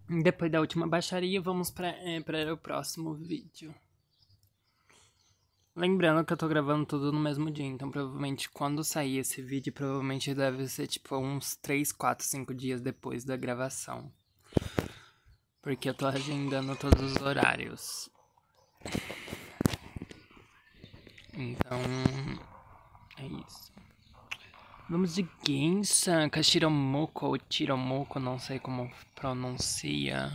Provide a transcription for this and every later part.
Depois da última baixaria, vamos para o próximo vídeo. Lembrando que eu tô gravando tudo no mesmo dia, então provavelmente quando sair esse vídeo, provavelmente deve ser tipo uns 3, 4, 5 dias depois da gravação. Porque eu tô agendando todos os horários. Então, é isso. Vamos de geisha, Shiromuku ou Shiromuku, não sei como pronuncia.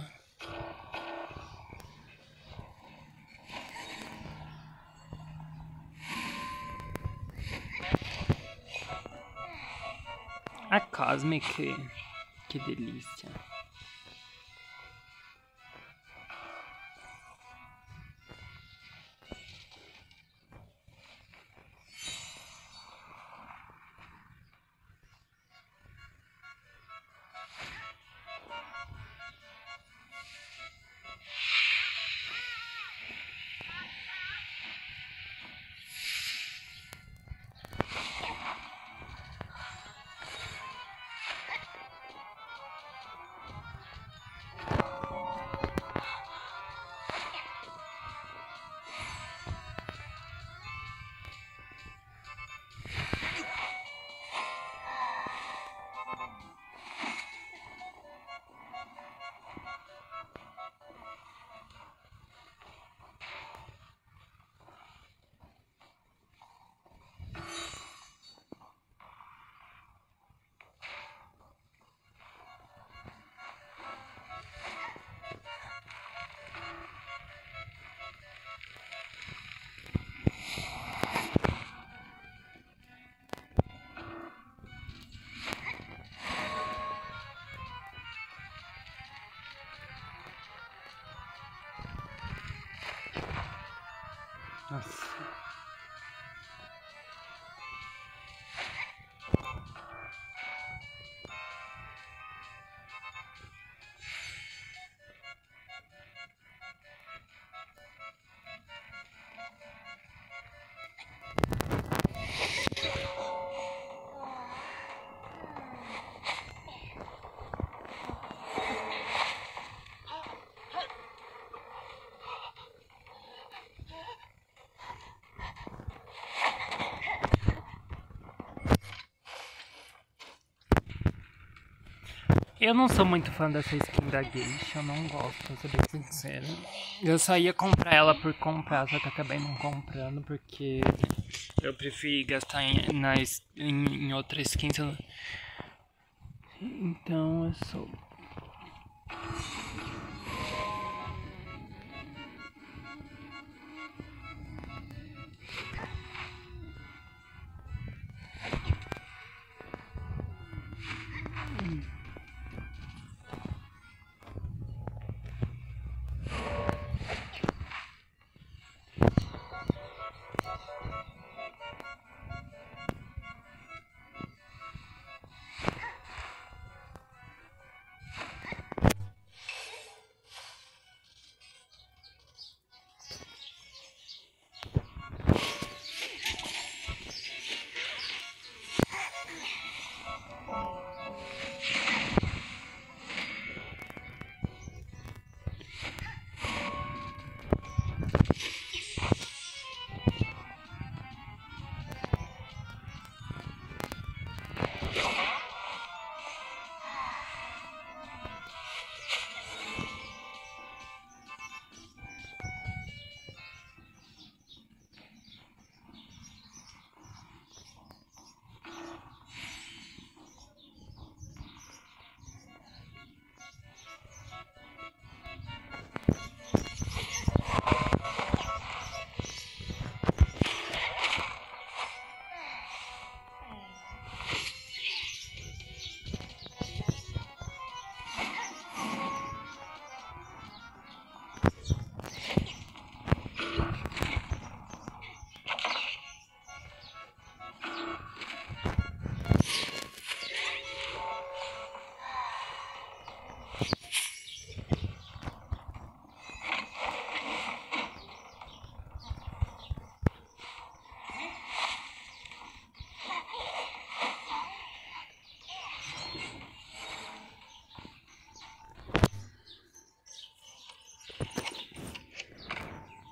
A Cosmic, que delícia. Nossa. Eu não sou muito fã dessa skin da geisha, eu não gosto, pra ser bem sincero. Eu só ia comprar ela por comprar, só que acabei não comprando porque eu preferi gastar em outra skin. Então eu sou...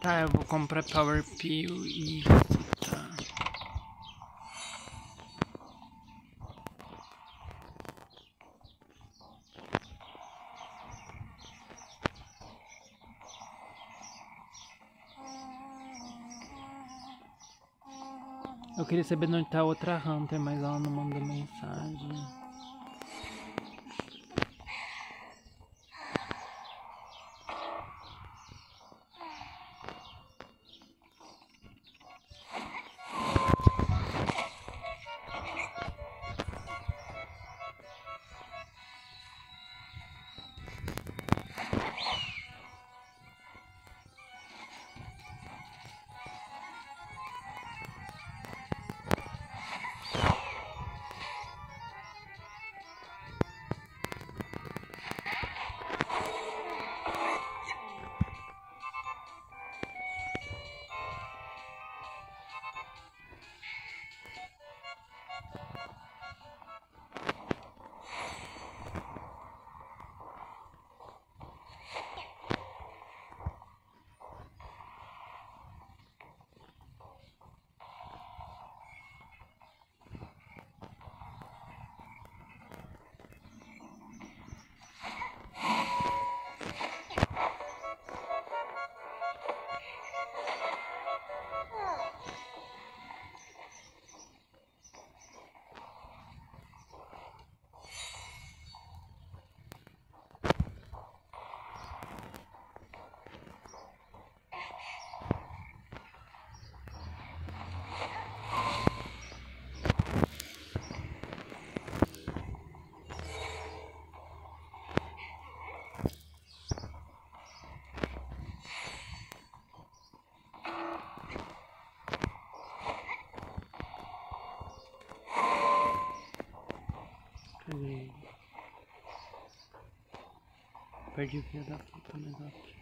Tá, eu vou comprar Power Pill e tá. Eu queria saber onde tá a outra Hunter, mas ela não mandou mensagem. Perdi o fio da puta, mas ok.